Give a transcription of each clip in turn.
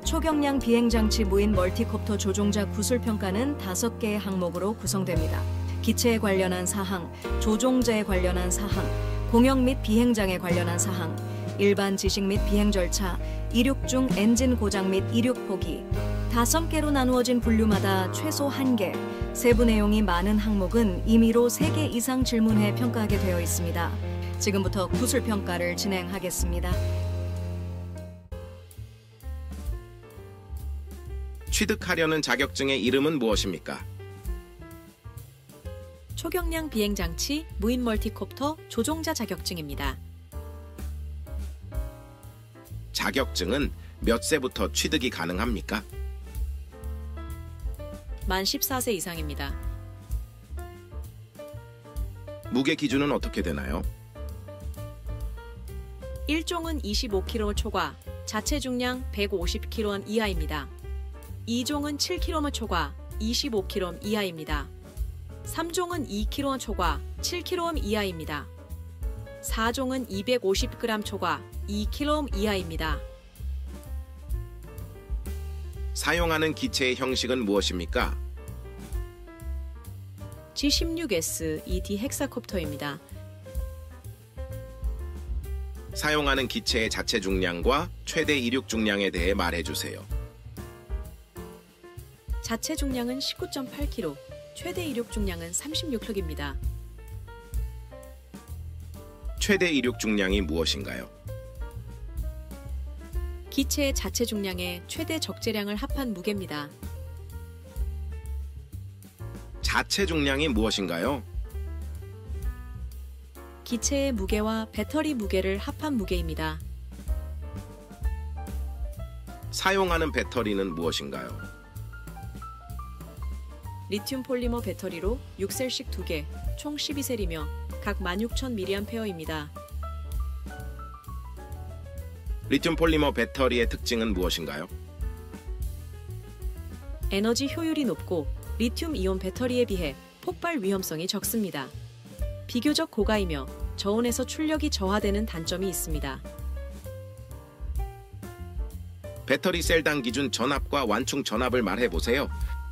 초경량 비행장치 무인 멀티콥터 조종자 구술평가는 5개의 항목으로 구성됩니다. 기체에 관련한 사항, 조종자에 관련한 사항, 공역 및 비행장에 관련한 사항, 일반 지식 및 비행 절차, 이륙 중 엔진 고장 및 이륙 포기, 5개로 나누어진 분류마다 최소 1개, 세부 내용이 많은 항목은 임의로 3개 이상 질문해 평가하게 되어 있습니다. 지금부터 구술평가를 진행하겠습니다. 취득하려는 자격증의 이름은 무엇입니까? 초경량 비행장치 무인 멀티콥터 조종자 자격증입니다. 자격증은 몇 세부터 취득이 가능합니까? 만 14세 이상입니다. 무게 기준은 어떻게 되나요? 1종은 25kg 초과, 자체 중량 150kg 이하입니다. 2종은 7kg 초과, 25kg 이하입니다. 3종은 2kg 초과, 7kg 이하입니다. 4종은 250g 초과, 2kg 이하입니다. 사용하는 기체의 형식은 무엇입니까? G16S ED 헥사콥터입니다. 사용하는 기체의 자체 중량과 최대 이륙 중량에 대해 말해주세요. 자체 중량은 19.8kg, 최대 이륙 중량은 36kg입니다. 최대 이륙 중량이 무엇인가요? 기체의 자체 중량의 최대 적재량을 합한 무게입니다. 자체 중량이 무엇인가요? 기체의 무게와 배터리 무게를 합한 무게입니다. 사용하는 배터리는 무엇인가요? 리튬 폴리머 배터리로 6셀씩 2개, 총 12셀이며 각 16,000mAh입니다. 리튬 폴리머 배터리의 특징은 무엇인가요? 에너지 효율이 높고 리튬 이온 배터리에 비해 폭발 위험성이 적습니다. 비교적 고가이며 저온에서 출력이 저하되는 단점이 있습니다. 배터리 셀당 기준 전압과 완충 전압을 말해보세요.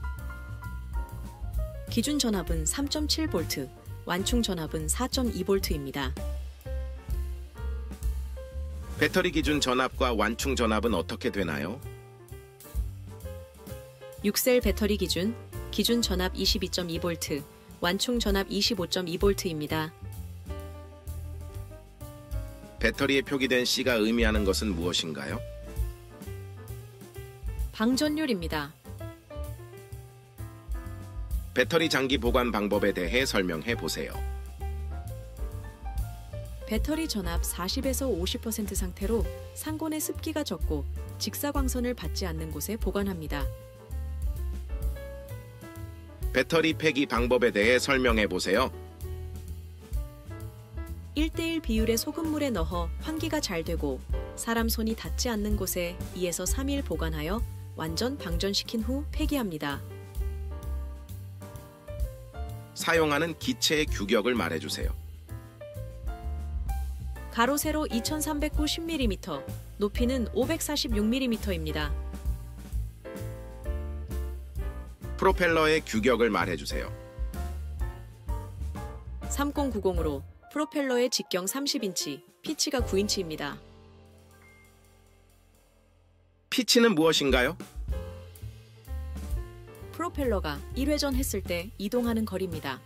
기준 전압은 3.7V, 완충 전압은 4.2V입니다. 배터리 기준 전압과 완충 전압은 어떻게 되나요? 6셀 배터리 기준 전압 22.2V, 완충 전압 25.2V입니다. 배터리에 표기된 C가 의미하는 것은 무엇인가요? 방전율입니다. 배터리 장기 보관 방법에 대해 설명해 보세요. 배터리 전압 40에서 50% 상태로 상온에 습기가 적고 직사광선을 받지 않는 곳에 보관합니다. 배터리 폐기 방법에 대해 설명해 보세요. 1:1 비율의 소금물에 넣어 환기가 잘 되고 사람 손이 닿지 않는 곳에 2에서 3일 보관하여 완전 방전시킨 후 폐기합니다. 사용하는 기체의 규격을 말해주세요. 가로 세로 2390mm, 높이는 546mm입니다. 프로펠러의 규격을 말해주세요. 3090으로 프로펠러의 직경 30인치, 피치가 9인치입니다. 피치는 무엇인가요? 프로펠러가 1회전 했을 때 이동하는 거리입니다.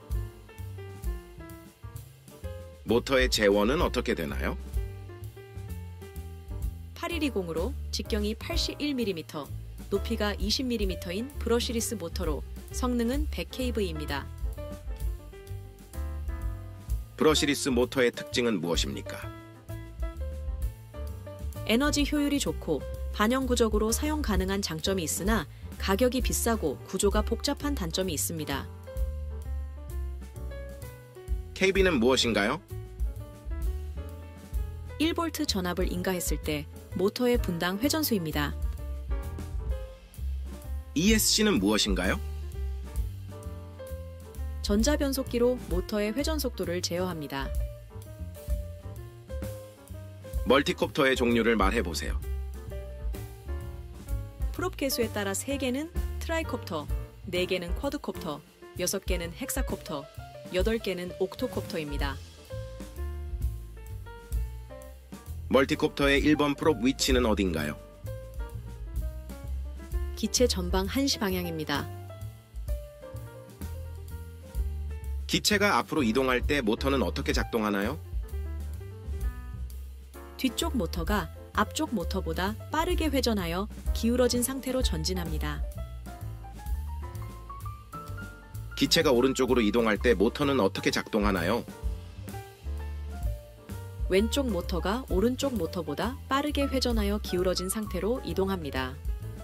모터의 재원은 어떻게 되나요? 8120으로 직경이 81mm, 높이가 20mm인 브러시리스 모터로 성능은 100kV입니다. 브러시리스 모터의 특징은 무엇입니까? 에너지 효율이 좋고 반영구적으로 사용 가능한 장점이 있으나 가격이 비싸고 구조가 복잡한 단점이 있습니다. KB는 무엇인가요? 1V 전압을 인가했을 때 모터의 분당 회전수입니다. ESC는 무엇인가요? 전자변속기로 모터의 회전 속도를 제어합니다. 멀티콥터의 종류를 말해보세요. 프롭 개수에 따라 3개는 트라이콥터, 4개는 쿼드콥터, 6개는 헥사콥터, 8개는 옥토콥터입니다. 멀티콥터의 1번 프롭 위치는 어딘가요? 기체 전방 1시 방향입니다. 기체가 앞으로 이동할 때 모터는 어떻게 작동하나요? 뒤쪽 모터가 앞쪽 모터보다 빠르게 회전하여 기울어진 상태로 전진합니다. 기체가 오른쪽으로 이동할 때 모터는 어떻게 작동하나요? 왼쪽 모터가 오른쪽 모터보다 빠르게 회전하여 기울어진 상태로 이동합니다.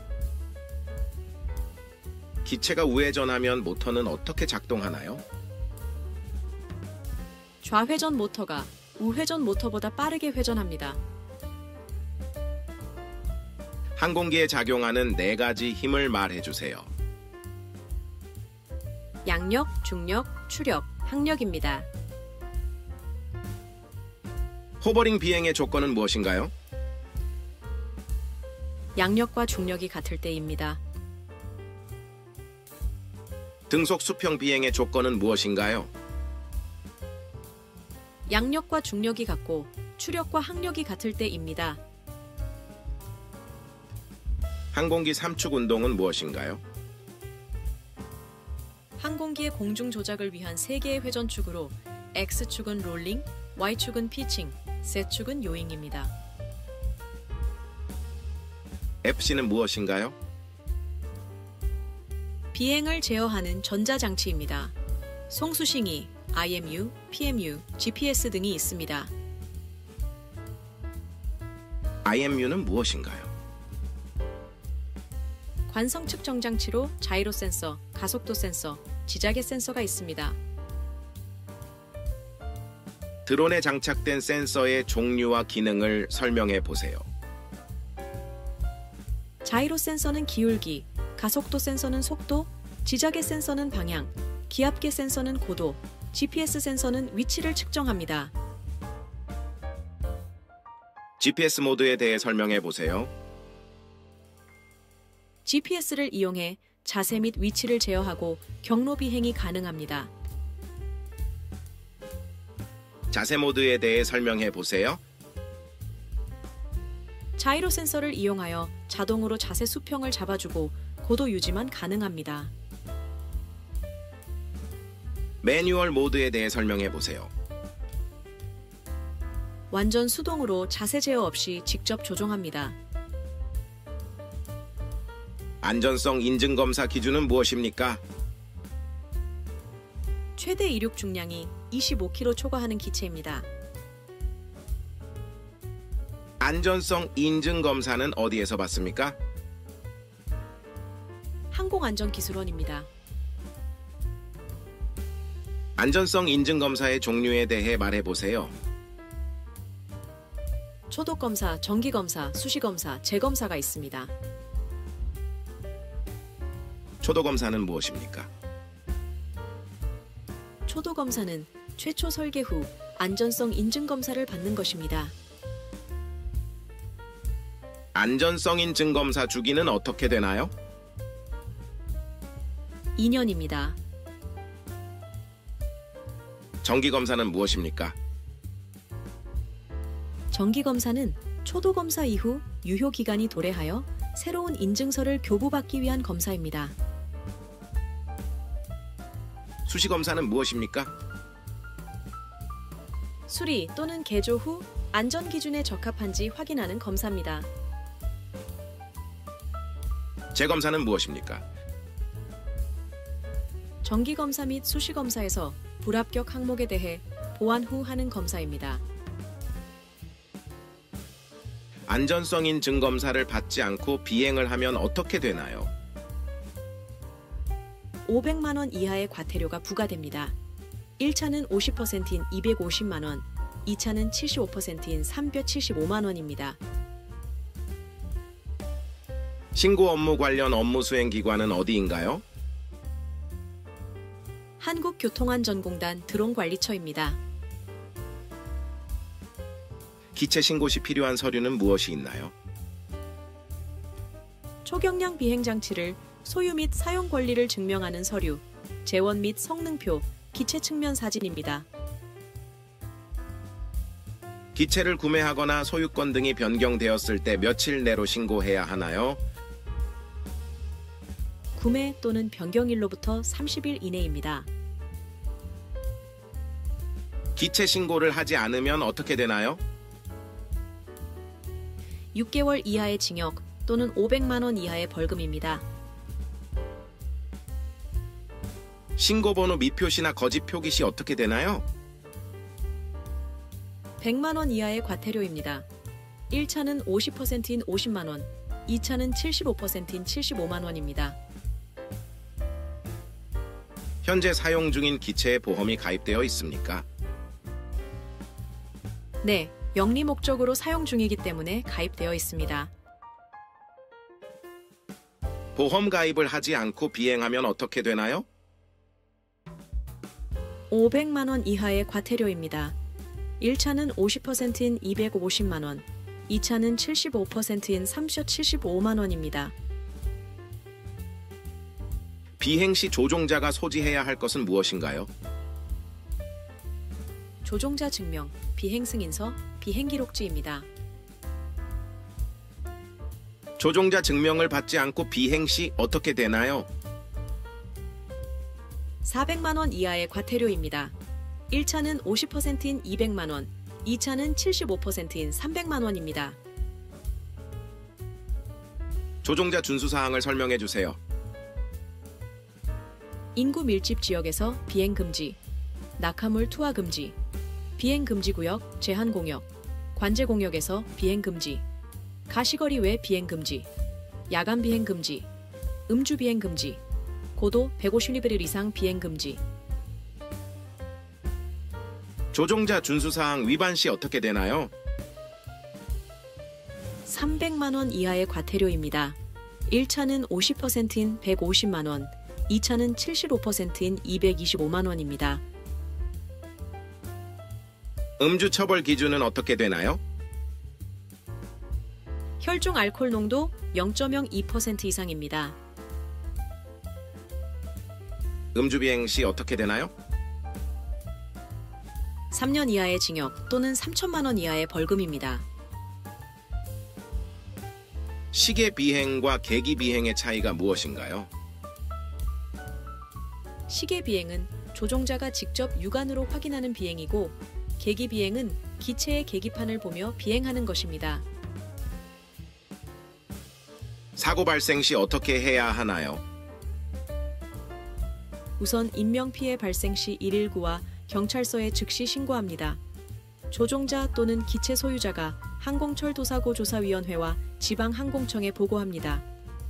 기체가 우회전하면 모터는 어떻게 작동하나요? 좌회전 모터가 우회전 모터보다 빠르게 회전합니다. 항공기에 작용하는 4가지 힘을 말해주세요. 양력, 중력, 추력, 항력입니다. 호버링 비행의 조건은 무엇인가요? 양력과 중력이 같을 때입니다. 등속 수평 비행의 조건은 무엇인가요? 양력과 중력이 같고 추력과 항력이 같을 때입니다. 항공기 3축 운동은 무엇인가요? 항공기의 공중 조작을 위한 3개의 회전축으로 X축은 롤링, Y축은 피칭, Z축은 요잉입니다. FC는 무엇인가요? 비행을 제어하는 전자장치입니다. 송수싱이, IMU, PMU, GPS 등이 있습니다. IMU는 무엇인가요? 관성 측정 장치로 자이로 센서, 가속도 센서, 지자계 센서가 있습니다. 드론에 장착된 센서의 종류와 기능을 설명해 보세요. 자이로 센서는 기울기, 가속도 센서는 속도, 지자계 센서는 방향, 기압계 센서는 고도, GPS 센서는 위치를 측정합니다. GPS 모드에 대해 설명해 보세요. GPS를 이용해 자세 및 위치를 제어하고 경로 비행이 가능합니다. 자세 모드에 대해 설명해 보세요. 자이로 센서를 이용하여 자동으로 자세 수평을 잡아주고 고도 유지만 가능합니다. 매뉴얼 모드에 대해 설명해 보세요. 완전 수동으로 자세 제어 없이 직접 조종합니다. 안전성 인증 검사 기준은 무엇입니까? 최대 이륙 중량이 25kg 초과하는 기체입니다. 안전성 인증 검사는 어디에서 받습니까? 항공안전기술원입니다. 안전성 인증 검사의 종류에 대해 말해 보세요. 초도검사, 정기검사, 수시검사, 재검사가 있습니다. 초도 검사는 무엇입니까? 초도검사는 최초 설계 후 안전성 인증 검사를 받는 것입니다. 안전성 인증 검사 주기는 어떻게 되나요? 2년입니다. 정기 검사는 무엇입니까? 정기검사는 초도검사 이후 유효 기간이 도래하여 새로운 인증서를 교부받기 위한 검사입니다. 수시 검사는 무엇입니까? 수리 또는 개조 후 안전 기준에 적합한지 확인하는 검사입니다. 재검사는 무엇입니까? 정기검사 및 수시검사에서 불합격 항목에 대해 보완 후 하는 검사입니다. 안전성 인증 검사를 받지 않고 비행을 하면 어떻게 되나요? 500만 원 이하의 과태료가 부과됩니다. 1차는 50%인 250만 원, 2차는 75%인 375만 원입니다. 신고 업무 관련 업무 수행 기관은 어디인가요? 한국교통안전공단 드론관리처입니다. 기체 신고 시 필요한 서류는 무엇이 있나요? 초경량 비행 장치를 소유 및 사용 권리를 증명하는 서류, 재원 및 성능표, 기체 측면 사진입니다. 기체를 구매하거나 소유권 등이 변경되었을 때 며칠 내로 신고해야 하나요? 구매 또는 변경일로부터 30일 이내입니다. 기체 신고를 하지 않으면 어떻게 되나요? 6개월 이하의 징역 또는 500만 원 이하의 벌금입니다. 신고번호 미표시나 거짓 표기 시 어떻게 되나요? 100만 원 이하의 과태료입니다. 1차는 50%인 50만 원, 2차는 75%인 75만 원입니다. 현재 사용 중인 기체에 보험이 가입되어 있습니까? 네, 영리 목적으로 사용 중이기 때문에 가입되어 있습니다. 보험 가입을 하지 않고 비행하면 어떻게 되나요? 500만 원 이하의 과태료입니다. 1차는 50%인 250만 원, 2차는 75%인 375만 원입니다. 비행 시 조종자가 소지해야 할 것은 무엇인가요? 조종자 증명, 비행 승인서, 비행 기록지입니다. 조종자 증명을 받지 않고 비행 시 어떻게 되나요? 400만 원 이하의 과태료입니다. 1차는 50%인 200만 원, 2차는 75%인 300만 원입니다. 조종자 준수 사항을 설명해 주세요. 인구 밀집 지역에서 비행 금지, 낙하물 투하 금지, 비행 금지 구역 제한 공역, 관제 공역에서 비행 금지, 가시거리 외 비행 금지, 야간 비행 금지, 음주 비행 금지, 고도 150리벨 이상 비행 금지. 조종자 준수 사항 위반 시 어떻게 되나요? 300만 원 이하의 과태료입니다. 1차는 50%인 150만 원, 2차는 75%인 225만 원입니다. 음주 처벌 기준은 어떻게 되나요? 혈중 알코올 농도 0.02% 이상입니다. 음주 비행 시 어떻게 되나요? 3년 이하의 징역 또는 3천만 원 이하의 벌금입니다. 시계 비행과 계기 비행의 차이가 무엇인가요? 시계 비행은 조종자가 직접 육안으로 확인하는 비행이고, 계기 비행은 기체의 계기판을 보며 비행하는 것입니다. 사고 발생 시 어떻게 해야 하나요? 우선 인명피해 발생 시 119와 경찰서에 즉시 신고합니다. 조종자 또는 기체 소유자가 항공철도사고조사위원회와 지방항공청에 보고합니다.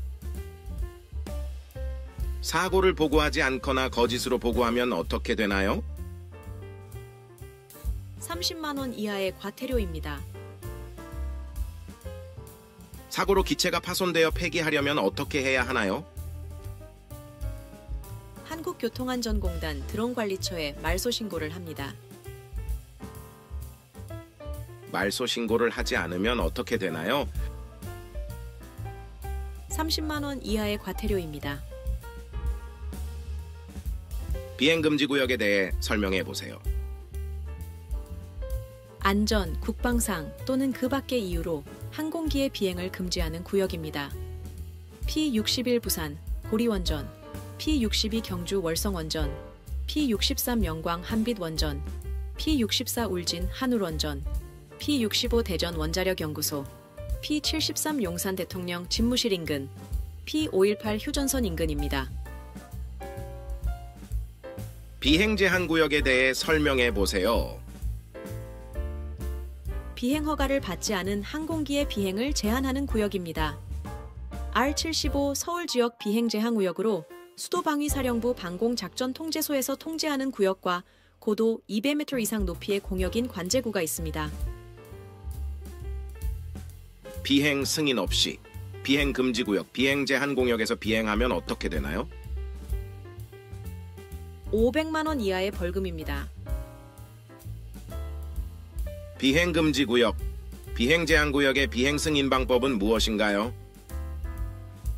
사고를 보고하지 않거나 거짓으로 보고하면 어떻게 되나요? 30만 원 이하의 과태료입니다. 사고로 기체가 파손되어 폐기하려면 어떻게 해야 하나요? 한국교통안전공단 드론관리처에 말소 신고를 합니다. 말소 신고를 하지 않으면 어떻게 되나요? 30만 원 이하의 과태료입니다. 비행금지 구역에 대해 설명해 보세요. 안전, 국방상 또는 그 밖의 이유로 항공기의 비행을 금지하는 구역입니다. P61 부산, 고리원전, P62 경주 월성원전, P63 영광 한빛원전, P64 울진 한울원전, P65 대전 원자력연구소, P73 용산 대통령 집무실 인근, P518 휴전선 인근입니다. 비행 제한 구역에 대해 설명해 보세요. 비행 허가를 받지 않은 항공기의 비행을 제한하는 구역입니다. R75 서울 지역 비행 제한 구역으로 수도방위사령부 방공작전통제소에서 통제하는 구역과 고도 200m 이상 높이의 공역인 관제구가 있습니다. 비행 승인 없이 비행 금지 구역, 비행 제한 공역에서 비행하면 어떻게 되나요? 500만 원 이하의 벌금입니다. 비행 금지 구역, 비행 제한 구역의 비행 승인 방법은 무엇인가요?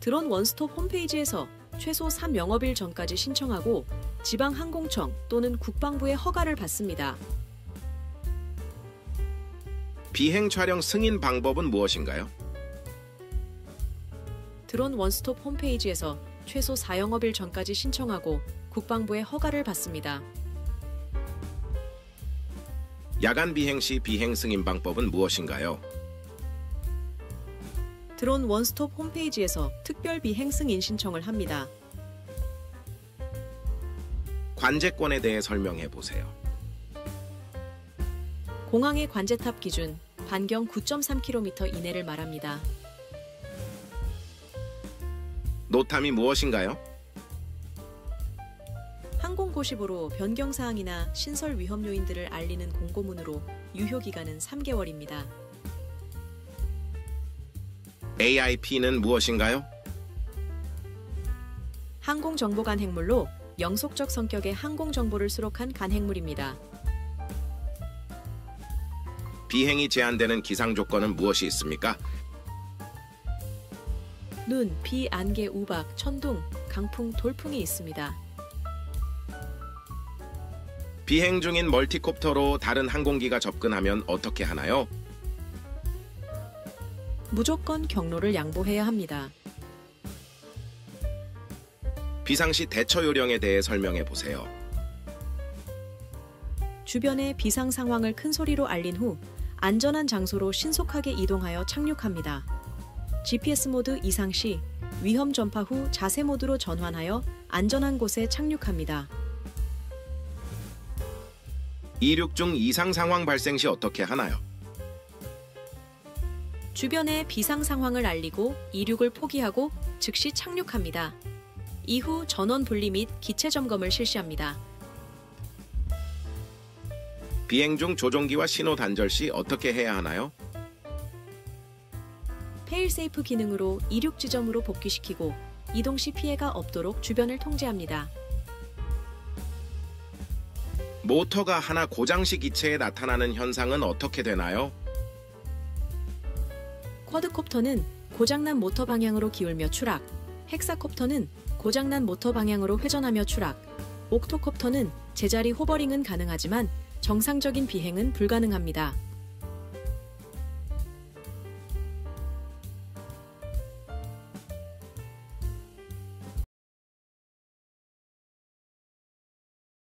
드론 원스톱 홈페이지에서 최소 3영업일 전까지 신청하고 지방항공청 또는 국방부의 허가를 받습니다. 비행 촬영 승인 방법은 무엇인가요? 드론 원스톱 홈페이지에서 최소 4영업일 전까지 신청하고 국방부의 허가를 받습니다. 야간 비행 시 비행 승인 방법은 무엇인가요? 드론 원스톱 홈페이지에서 특별 비행 승인 신청을 합니다. 관제권에 대해 설명해 보세요. 공항의 관제탑 기준 반경 9.3km 이내를 말합니다. 노탐이 무엇인가요? 항공고시보로 변경사항이나 신설 위험 요인들을 알리는 공고문으로 유효기간은 3개월입니다. AIP는 무엇인가요? 항공정보 간행물로 영속적 성격의 항공정보를 수록한 간행물입니다. 비행이 제한되는 기상 조건은 무엇이 있습니까? 눈, 비, 안개, 우박, 천둥, 강풍, 돌풍이 있습니다. 비행 중인 멀티콥터로 다른 항공기가 접근하면 어떻게 하나요? 무조건 경로를 양보해야 합니다. 비상시 대처 요령에 대해 설명해 보세요. 주변의 비상 상황을 큰 소리로 알린 후 안전한 장소로 신속하게 이동하여 착륙합니다. GPS 모드 이상 시 위험 전파 후 자세 모드로 전환하여 안전한 곳에 착륙합니다. 이륙 중 이상 상황 발생 시 어떻게 하나요? 주변의 비상 상황을 알리고 이륙을 포기하고 즉시 착륙합니다. 이후 전원 분리 및 기체 점검을 실시합니다. 비행 중 조종기와 신호 단절 시 어떻게 해야 하나요? 페일세이프 기능으로 이륙 지점으로 복귀시키고 이동 시 피해가 없도록 주변을 통제합니다. 모터가 하나 고장 시 기체에 나타나는 현상은 어떻게 되나요? 쿼드콥터는 고장난 모터 방향으로 기울며 추락, 헥사콥터는 고장난 모터 방향으로 회전하며 추락, 옥토콥터는 제자리 호버링은 가능하지만 정상적인 비행은 불가능합니다.